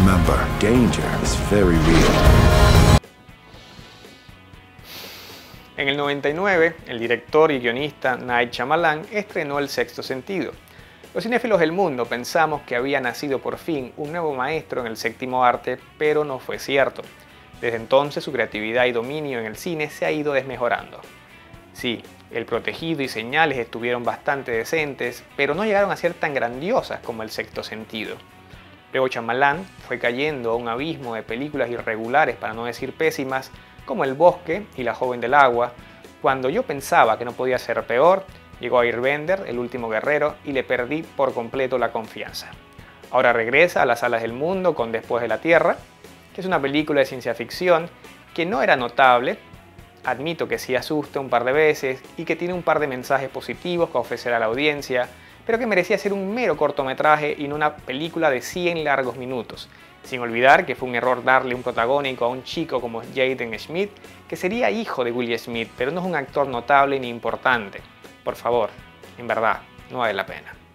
remember, danger is very real. En el 99, el director y guionista Night Shyamalan estrenó El Sexto Sentido. Los cinéfilos del mundo pensamos que había nacido por fin un nuevo maestro en el séptimo arte, pero no fue cierto. Desde entonces su creatividad y dominio en el cine se ha ido desmejorando. Sí, El Protegido y Señales estuvieron bastante decentes, pero no llegaron a ser tan grandiosas como El Sexto Sentido. Luego Shyamalan fue cayendo a un abismo de películas irregulares, para no decir pésimas, como El Bosque y La Joven del Agua. Cuando yo pensaba que no podía ser peor, llegó Airbender, El Último Guerrero, y le perdí por completo la confianza. Ahora regresa a las salas del mundo con Después de la Tierra, que es una película de ciencia ficción que no era notable, admito que sí asusta un par de veces y que tiene un par de mensajes positivos que ofrecer a la audiencia, pero que merecía ser un mero cortometraje y no una película de 100 largos minutos. Sin olvidar que fue un error darle un protagónico a un chico como Jaden Smith, que sería hijo de Will Smith, pero no es un actor notable ni importante. Por favor, en verdad, no vale la pena.